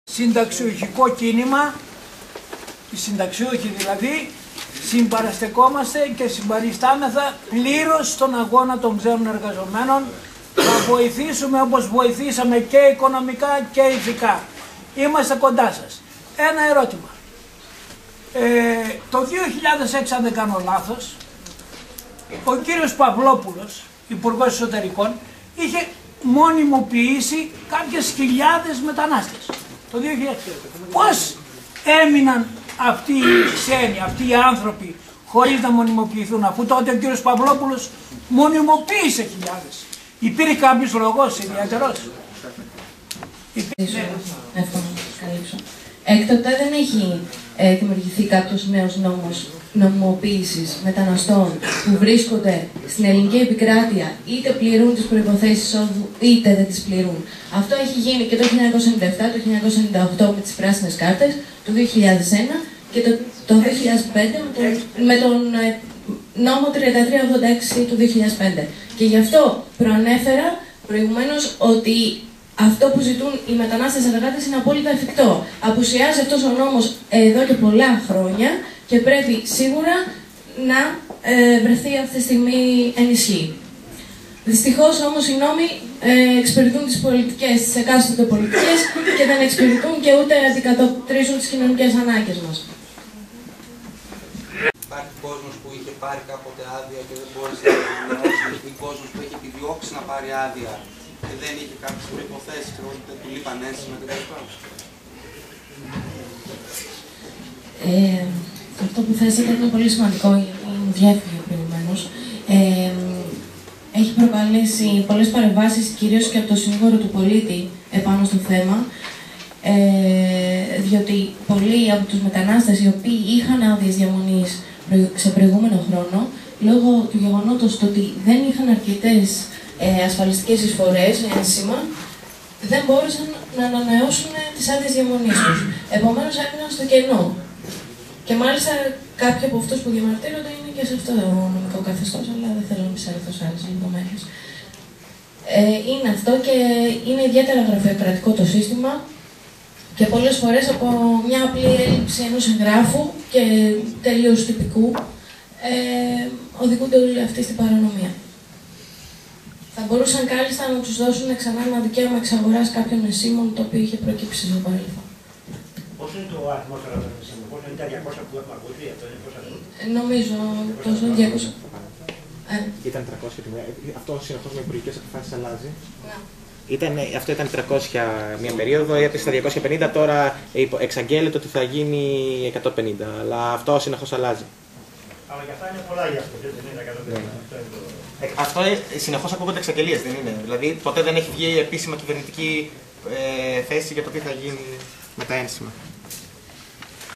Συνταξιούχικό κίνημα, οι συνταξιούχοι δηλαδή, συμπαραστεκόμαστε και συμπαριστάμεθα πλήρως στον αγώνα των ξένων εργαζομένων. Θα βοηθήσουμε όπως βοηθήσαμε και οικονομικά και ηθικά. Είμαστε κοντά σας. Ένα ερώτημα. Το 2006, αν δεν κάνω λάθος, ο κύριος Παυλόπουλος, Υπουργός Εσωτερικών, είχε μονιμοποιήσει κάποιες χιλιάδες μετανάστες. Το 2006. Πώς έμειναν αυτοί οι ξένοι, αυτοί οι άνθρωποι, χωρίς να μονιμοποιηθούν, αφού τότε ο κύριος Παυλόπουλος μονιμοποίησε χιλιάδες? Υπήρχε κάποιος λόγος ιδιαίτερος? Έκτοτε δεν έχει δημιουργηθεί κάποιος νέος νόμος νομιμοποίησης μεταναστών που βρίσκονται στην ελληνική επικράτεια, είτε πληρούν τις προϋποθέσεις εισόδου είτε δεν τις πληρούν. Αυτό έχει γίνει και το 1997, το 1998 με τις πράσινες κάρτες, το 2001 και το 2005 με τον νόμο 3386 του 2005. Και γι' αυτό προανέφερα προηγουμένως ότι αυτό που ζητούν οι μετανάστες εργάτες είναι απόλυτα εφικτό. Απουσιάζει αυτός ο νόμος εδώ και πολλά χρόνια και πρέπει σίγουρα να βρεθεί αυτή τη στιγμή εν ισχύ. Δυστυχώς όμως οι νόμοι εξυπηρετούν τις πολιτικές, τις εκάστοτε πολιτικές και δεν εξυπηρετούν και ούτε αντικατοπτρίζουν τις κοινωνικές ανάγκες μας. Υπάρχει κόσμος που είχε πάρει κάποτε άδεια και δεν μπόρεσε να ανανεώσει, ή κόσμος που έχει επιδιώξει να πάρει άδεια και δεν είχε κάποιες προϋποθέσεις και δεν του λείπαν ένσημα κτλ. Αυτό που θέσατε είναι πολύ σημαντικό, γιατί μου διέφυγε προηγουμένως. Έχει προκαλέσει πολλές παρεμβάσεις, κυρίως και από το συνήγορο του πολίτη επάνω στο θέμα, διότι πολλοί από τους μετανάστες οι οποίοι είχαν άδειες διαμονής σε προηγούμενο χρόνο, λόγω του γεγονότος ότι δεν είχαν αρκετές ασφαλιστικές εισφορές, ένσημα, δεν μπόρεσαν να ανανεώσουν τις άδειες διαμονής τους. Επομένως έμειναν στο κενό. Και μάλιστα κάποιοι από αυτούς που διαμαρτύρονται είναι και σε αυτό το νομικό καθεστώς, αλλά δεν θέλω να επισέλθω σε άλλες λεπτομέρειες. Είναι αυτό και είναι ιδιαίτερα γραφειοκρατικό το σύστημα και πολλές φορές από μια απλή έλλειψη ενός εγγράφου και τελείως τυπικού οδηγούνται όλοι αυτοί στην παρανομία. Θα μπορούσαν κάλλιστα να τους δώσουν ξανά ένα δικαίωμα εξαγοράς κάποιων ενσύμων το οποίο είχε προκύψει στο παρελθόν. Πώς είναι το αριθμό τώρα των ενσύμων, πώς είναι τα 200 που έχουμε ακούσει, αυτό είναι πόσα είναι? Νομίζω τόσο 200. Ήταν 300 τη μέρα. Αυτό συνεχώς με υπουργικές αποφάσεις αλλάζει. Ναι. Αυτό ήταν 300 μια περίοδο, έπεσε στα 250, τώρα εξαγγέλλεται ότι θα γίνει 150, αλλά αυτό συνεχώς αλλάζει. Αλλά για αυτά είναι πολλά για αυτό, δεν είναι 150. Αυτό συνεχώς ακούγονται εξαγγελίες, δεν είναι? Δηλαδή ποτέ δεν έχει βγει επίσημα κυβερνητική θέση για το τι θα γίνει με τα ένσημα.